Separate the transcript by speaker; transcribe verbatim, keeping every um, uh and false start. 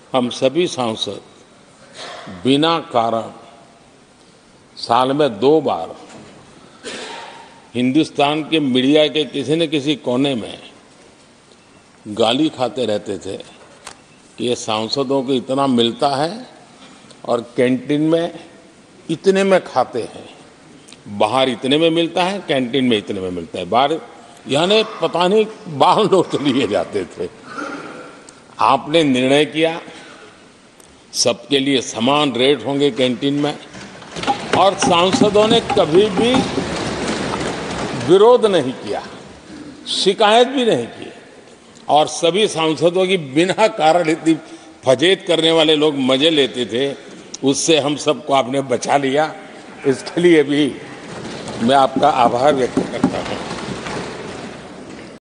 Speaker 1: हम सभी सांसद बिना कारण साल में दो बार हिंदुस्तान के मीडिया के किसी न किसी कोने में गाली खाते रहते थे कि ये सांसदों को इतना मिलता है और कैंटीन में इतने में खाते हैं, बाहर इतने में मिलता है, कैंटीन में इतने में मिलता है। बाहर यानी पता नहीं बाहर लोग तो लिए जाते थे। आपने निर्णय किया सबके लिए समान रेट होंगे कैंटीन में, और सांसदों ने कभी भी विरोध नहीं किया, शिकायत भी नहीं की, और सभी सांसदों की बिना कारण इतनी फजेत करने वाले लोग मजे लेते थे, उससे हम सबको आपने बचा लिया। इसके लिए भी मैं आपका आभार व्यक्त करता हूँ।